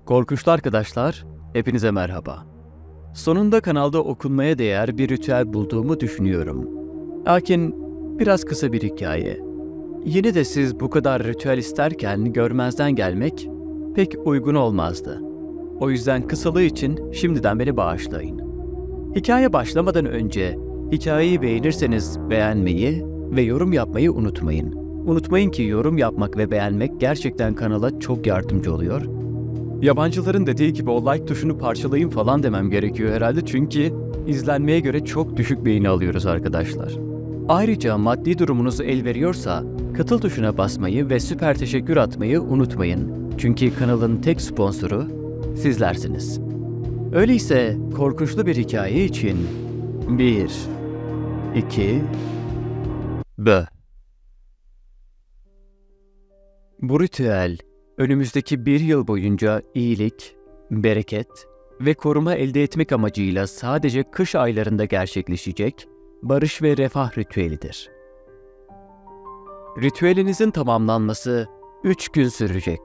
Korkunçlu arkadaşlar, hepinize merhaba. Sonunda kanalda okunmaya değer bir ritüel bulduğumu düşünüyorum. Lakin biraz kısa bir hikaye. Yine de siz bu kadar ritüel isterken görmezden gelmek pek uygun olmazdı. O yüzden kısalığı için şimdiden beni bağışlayın. Hikaye başlamadan önce hikayeyi beğenirseniz beğenmeyi ve yorum yapmayı unutmayın. Unutmayın ki yorum yapmak ve beğenmek gerçekten kanala çok yardımcı oluyor. Yabancıların dediği gibi o like tuşunu parçalayın falan demem gerekiyor herhalde çünkü izlenmeye göre çok düşük beğeni alıyoruz arkadaşlar. Ayrıca maddi durumunuz el veriyorsa katıl tuşuna basmayı ve süper teşekkür atmayı unutmayın. Çünkü kanalın tek sponsoru sizlersiniz. Öyleyse korkunçlu bir hikaye için 1, 2, Bu ritüel önümüzdeki bir yıl boyunca iyilik, bereket ve koruma elde etmek amacıyla sadece kış aylarında gerçekleşecek barış ve refah ritüelidir. Ritüelinizin tamamlanması 3 gün sürecektir.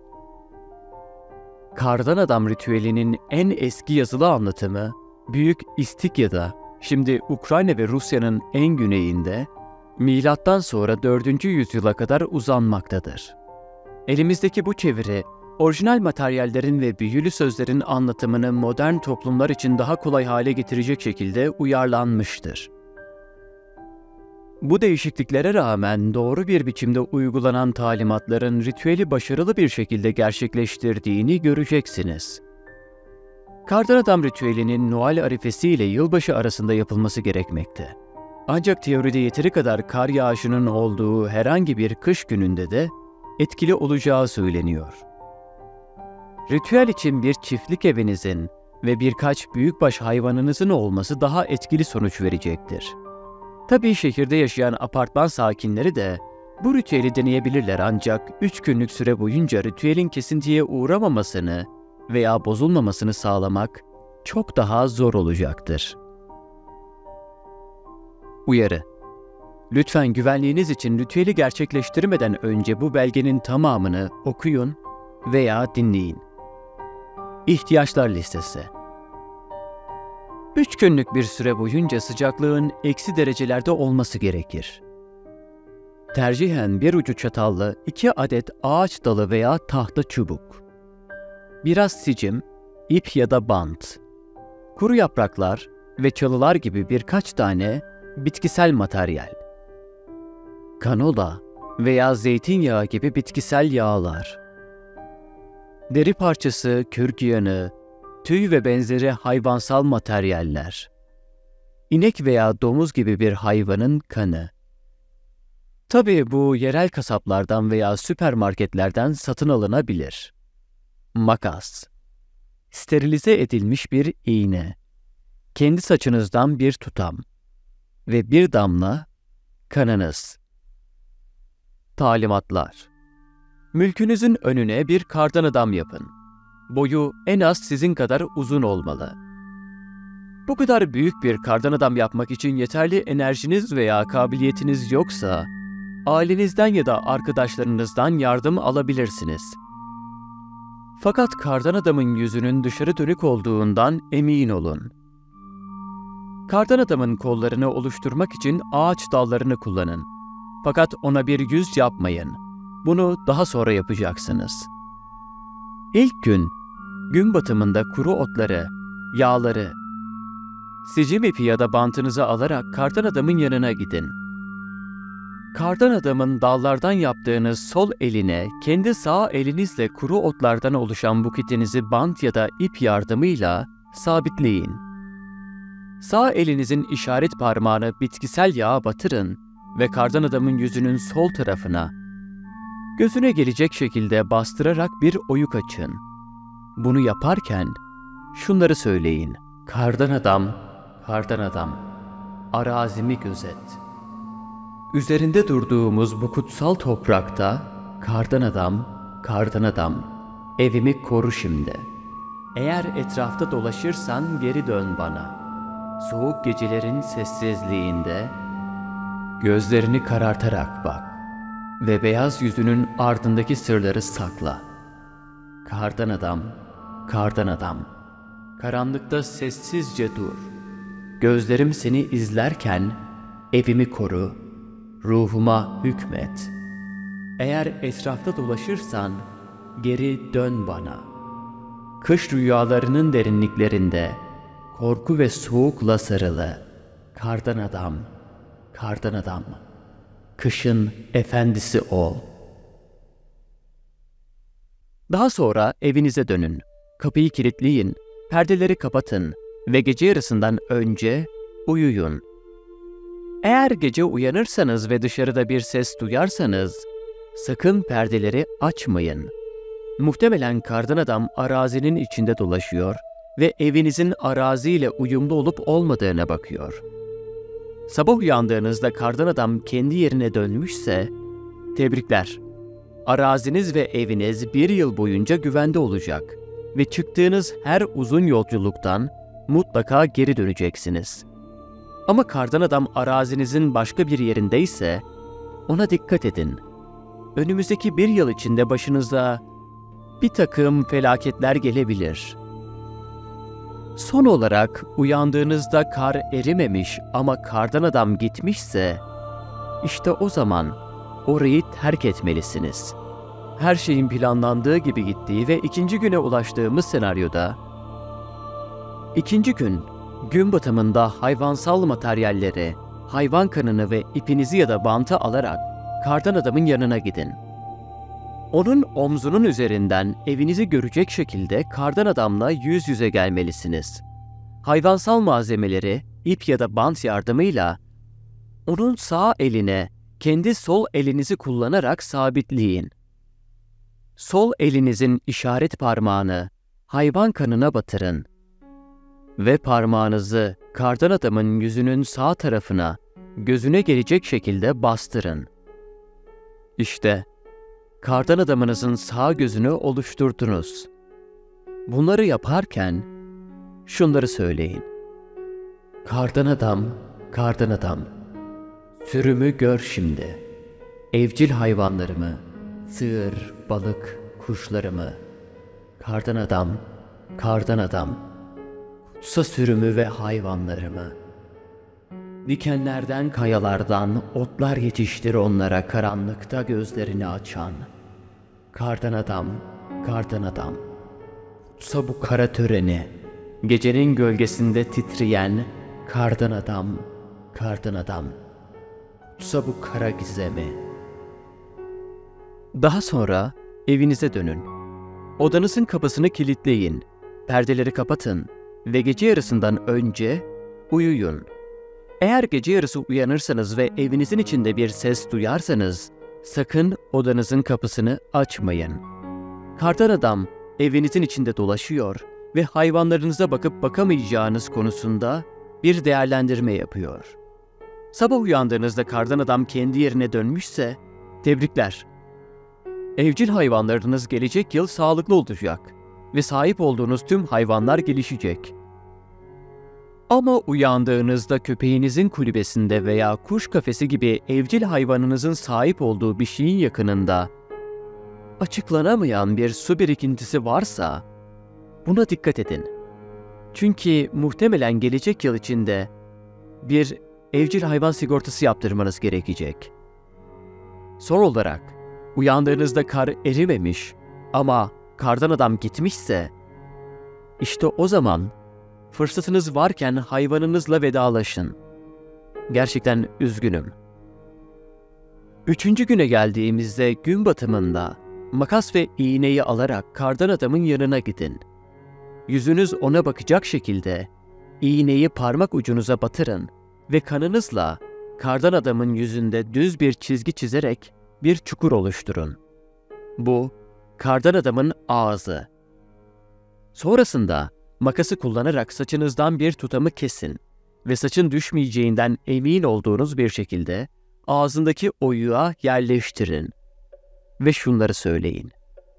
Kardan Adam ritüelinin en eski yazılı anlatımı Büyük İstikya'da, şimdi Ukrayna ve Rusya'nın en güneyinde, milattan sonra 4. yüzyıla kadar uzanmaktadır. Elimizdeki bu çeviri, orijinal materyallerin ve büyülü sözlerin anlatımını modern toplumlar için daha kolay hale getirecek şekilde uyarlanmıştır. Bu değişikliklere rağmen doğru bir biçimde uygulanan talimatların ritüeli başarılı bir şekilde gerçekleştirdiğini göreceksiniz. Kardan Adam ritüelinin Noel arifesi ile yılbaşı arasında yapılması gerekmekte. Ancak teoride yeteri kadar kar yağışının olduğu herhangi bir kış gününde de etkili olacağı söyleniyor. Ritüel için bir çiftlik evinizin ve birkaç büyükbaş hayvanınızın olması daha etkili sonuç verecektir. Tabii şehirde yaşayan apartman sakinleri de bu ritüeli deneyebilirler ancak 3 günlük süre boyunca ritüelin kesintiye uğramamasını veya bozulmamasını sağlamak çok daha zor olacaktır. Uyarı: Lütfen güvenliğiniz için ritüeli gerçekleştirmeden önce bu belgenin tamamını okuyun veya dinleyin. İhtiyaçlar listesi. 3 günlük bir süre boyunca sıcaklığın eksi derecelerde olması gerekir. Tercihen bir ucu çatallı 2 adet ağaç dalı veya tahta çubuk. Biraz sicim, ip ya da bant. Kuru yapraklar ve çalılar gibi birkaç tane bitkisel materyal. Kanola veya zeytinyağı gibi bitkisel yağlar. Deri parçası, kürk yağını, tüy ve benzeri hayvansal materyaller. İnek veya domuz gibi bir hayvanın kanı. Tabii bu yerel kasaplardan veya süpermarketlerden satın alınabilir. Makas. Sterilize edilmiş bir iğne. Kendi saçınızdan bir tutam. Ve bir damla kanınız. Talimatlar. Mülkünüzün önüne bir kardan adam yapın. Boyu en az sizin kadar uzun olmalı. Bu kadar büyük bir kardan adam yapmak için yeterli enerjiniz veya kabiliyetiniz yoksa, ailenizden ya da arkadaşlarınızdan yardım alabilirsiniz. Fakat kardan adamın yüzünün dışarı dönük olduğundan emin olun. Kardan adamın kollarını oluşturmak için ağaç dallarını kullanın. Fakat ona bir yüz yapmayın. Bunu daha sonra yapacaksınız. İlk gün, gün batımında kuru otları, yağları, sicim ipi ya da bantınızı alarak kardan adamın yanına gidin. Kardan adamın dallardan yaptığınız sol eline kendi sağ elinizle kuru otlardan oluşan buketinizi bant ya da ip yardımıyla sabitleyin. Sağ elinizin işaret parmağını bitkisel yağa batırın ve kardan adamın yüzünün sol tarafına, gözüne gelecek şekilde bastırarak bir oyuk açın. Bunu yaparken şunları söyleyin: Kardan adam, kardan adam, arazimi gözet. Üzerinde durduğumuz bu kutsal toprakta, kardan adam, kardan adam, evimi koru şimdi. Eğer etrafta dolaşırsan geri dön bana. Soğuk gecelerin sessizliğinde gözlerini karartarak bak ve beyaz yüzünün ardındaki sırları sakla. Kardan adam, kardan adam. Karanlıkta sessizce dur. Gözlerim seni izlerken evimi koru, ruhuma hükmet. Eğer etrafta dolaşırsan geri dön bana. Kış rüyalarının derinliklerinde korku ve soğukla sarılı kardan adam, kardan adam. Kışın efendisi ol. Daha sonra evinize dönün. Kapıyı kilitleyin, perdeleri kapatın ve gece yarısından önce uyuyun. Eğer gece uyanırsanız ve dışarıda bir ses duyarsanız, sakın perdeleri açmayın. Muhtemelen kardan adam arazinin içinde dolaşıyor ve evinizin araziyle uyumlu olup olmadığına bakıyor. Sabah uyandığınızda kardan adam kendi yerine dönmüşse, tebrikler. Araziniz ve eviniz 1 yıl boyunca güvende olacak ve çıktığınız her uzun yolculuktan mutlaka geri döneceksiniz. Ama kardan adam arazinizin başka bir yerindeyse, ona dikkat edin. Önümüzdeki 1 yıl içinde başınıza bir takım felaketler gelebilir. Son olarak uyandığınızda kar erimemiş ama kardan adam gitmişse, işte o zaman orayı terk etmelisiniz. Her şeyin planlandığı gibi gittiği ve 2. güne ulaştığımız senaryoda, 2. gün batımında hayvansal materyalleri, hayvan kanını ve ipinizi ya da bantı alarak kardan adamın yanına gidin. Onun omzunun üzerinden evinizi görecek şekilde kardan adamla yüz yüze gelmelisiniz. Hayvansal malzemeleri ip ya da bant yardımıyla onun sağ eline kendi sol elinizi kullanarak sabitleyin. Sol elinizin işaret parmağını hayvan kanına batırın ve parmağınızı kardan adamın yüzünün sağ tarafına, gözüne gelecek şekilde bastırın. İşte kardan adamınızın sağ gözünü oluşturdunuz. Bunları yaparken şunları söyleyin. Kardan adam, kardan adam, sürümü gör şimdi. Evcil hayvanlarımı, sığır, balık, kuşlarımı. Kardan adam, kardan adam, kutsa sürümü ve hayvanlarımı. Dikenlerden, kayalardan otlar yetiştir onlara karanlıkta gözlerini açan. Kardan adam, kardan adam, kutsa bu kara töreni, gecenin gölgesinde titreyen kardan adam, kardan adam, kutsa bu kara gizemi. Daha sonra evinize dönün. Odanızın kapısını kilitleyin, perdeleri kapatın ve gece yarısından önce uyuyun. Eğer gece yarısı uyanırsanız ve evinizin içinde bir ses duyarsanız, sakın odanızın kapısını açmayın. Kardan adam evinizin içinde dolaşıyor ve hayvanlarınıza bakıp bakamayacağınız konusunda bir değerlendirme yapıyor. Sabah uyandığınızda kardan adam kendi yerine dönmüşse, tebrikler. Evcil hayvanlarınız gelecek yıl sağlıklı olacak ve sahip olduğunuz tüm hayvanlar gelişecek. Ama uyandığınızda köpeğinizin kulübesinde veya kuş kafesi gibi evcil hayvanınızın sahip olduğu bir şeyin yakınında açıklanamayan bir su birikintisi varsa buna dikkat edin. Çünkü muhtemelen gelecek yıl içinde bir evcil hayvan sigortası yaptırmanız gerekecek. Son olarak uyandığınızda kar erimemiş ama kardan adam gitmişse, işte o zaman fırsatınız varken hayvanınızla vedalaşın. Gerçekten üzgünüm. 3. güne geldiğimizde gün batımında makas ve iğneyi alarak kardan adamın yanına gidin. Yüzünüz ona bakacak şekilde iğneyi parmak ucunuza batırın ve kanınızla kardan adamın yüzünde düz bir çizgi çizerek bir çukur oluşturun. Bu kardan adamın ağzı. Sonrasında makası kullanarak saçınızdan bir tutamı kesin ve saçın düşmeyeceğinden emin olduğunuz bir şekilde ağzındaki oyuğa yerleştirin ve şunları söyleyin.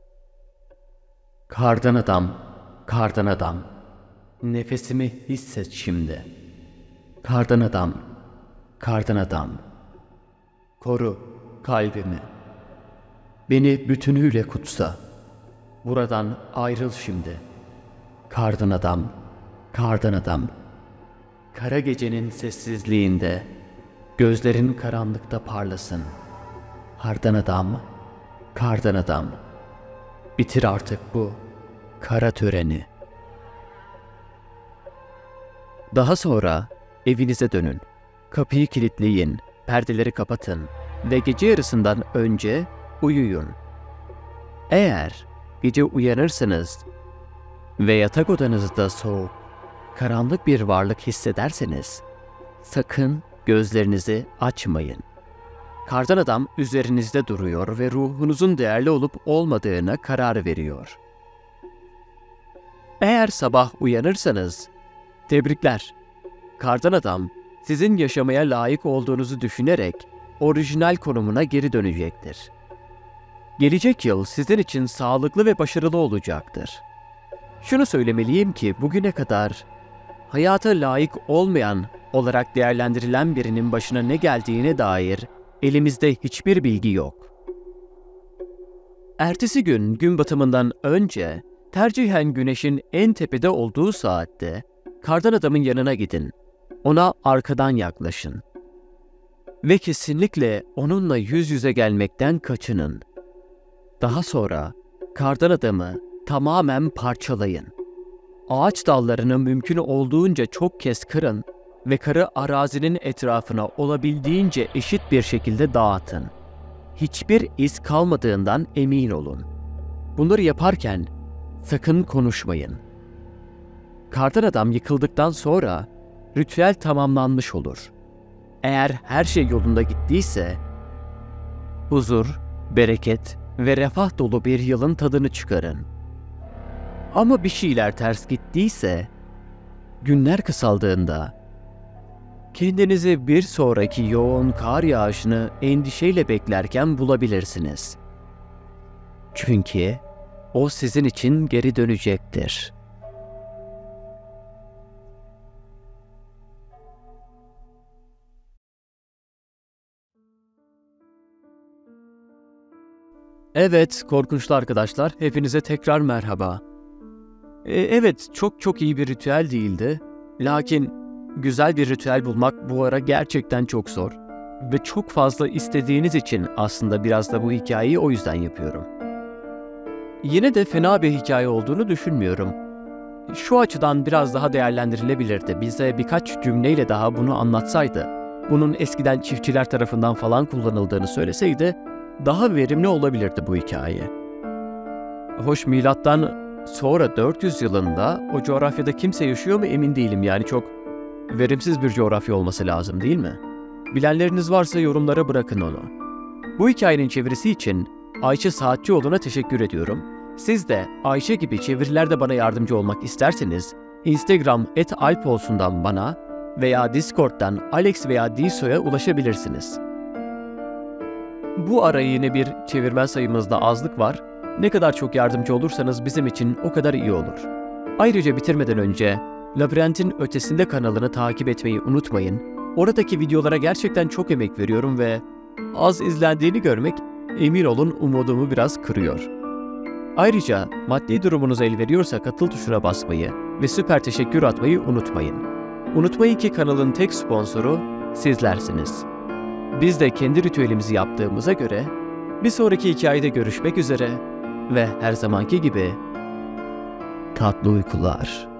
Kardan adam, kardan adam, nefesimi hisset şimdi. Kardan adam, kardan adam, koru kalbimi. Beni bütünüyle kutsa. Buradan ayrıl şimdi. Kardan adam, kardan adam. Kara gecenin sessizliğinde, gözlerin karanlıkta parlasın. Kardan adam, kardan adam. Bitir artık bu kara töreni. Daha sonra evinize dönün. Kapıyı kilitleyin, perdeleri kapatın ve gece yarısından önce uyuyun. Eğer gece uyanırsınız ve yatak odanızda soğuk, karanlık bir varlık hissederseniz, sakın gözlerinizi açmayın. Kardan adam üzerinizde duruyor ve ruhunuzun değerli olup olmadığına karar veriyor. Eğer sabah uyanırsanız, tebrikler. Kardan adam, sizin yaşamaya layık olduğunuzu düşünerek orijinal konumuna geri dönecektir. Gelecek yıl sizin için sağlıklı ve başarılı olacaktır. Şunu söylemeliyim ki bugüne kadar hayata layık olmayan olarak değerlendirilen birinin başına ne geldiğine dair elimizde hiçbir bilgi yok. Ertesi gün gün batımından önce tercihen güneşin en tepede olduğu saatte kardan adamın yanına gidin. Ona arkadan yaklaşın. Ve kesinlikle onunla yüz yüze gelmekten kaçının. Daha sonra kardan adamı tamamen parçalayın. Ağaç dallarını mümkün olduğunca çok kez kırın ve karı arazinin etrafına olabildiğince eşit bir şekilde dağıtın. Hiçbir iz kalmadığından emin olun. Bunları yaparken sakın konuşmayın. Kardan adam yıkıldıktan sonra ritüel tamamlanmış olur. Eğer her şey yolunda gittiyse, huzur, bereket ve refah dolu bir yılın tadını çıkarın. Ama bir şeyler ters gittiyse, günler kısaldığında, kendinizi bir sonraki yoğun kar yağışını endişeyle beklerken bulabilirsiniz. Çünkü o sizin için geri dönecektir. Evet, korkunçlu arkadaşlar, hepinize tekrar merhaba. Evet, çok iyi bir ritüel değildi. Lakin güzel bir ritüel bulmak bu ara gerçekten çok zor. Ve çok fazla istediğiniz için aslında biraz da bu hikayeyi o yüzden yapıyorum. Yine de fena bir hikaye olduğunu düşünmüyorum. Şu açıdan biraz daha değerlendirilebilirdi. Bize birkaç cümleyle daha bunu anlatsaydı, bunun eskiden çiftçiler tarafından falan kullanıldığını söyleseydi, daha verimli olabilirdi bu hikaye. Hoş milattan sonra 400 yılında o coğrafyada kimse yaşıyor mu emin değilim, yani çok verimsiz bir coğrafya olması lazım değil mi? Bilenleriniz varsa yorumlara bırakın onu. Bu hikayenin çevirisi için Ayşe Saatçioğlu'na teşekkür ediyorum. Siz de Ayşe gibi çevirilerde bana yardımcı olmak isterseniz Instagram @alpolsun'dan bana veya Discord'dan Alex veya Diso'ya ulaşabilirsiniz. Bu ara yine bir çevirmen sayımızda azlık var. Ne kadar çok yardımcı olursanız bizim için o kadar iyi olur. Ayrıca bitirmeden önce Labirentin Ötesinde kanalını takip etmeyi unutmayın. Oradaki videolara gerçekten çok emek veriyorum ve az izlendiğini görmek emin olun umudumu biraz kırıyor. Ayrıca maddi durumunuz el veriyorsa katıl tuşuna basmayı ve süper teşekkür atmayı unutmayın. Unutmayın ki kanalın tek sponsoru sizlersiniz. Biz de kendi ritüelimizi yaptığımıza göre bir sonraki hikayede görüşmek üzere ve her zamanki gibi tatlı uykular.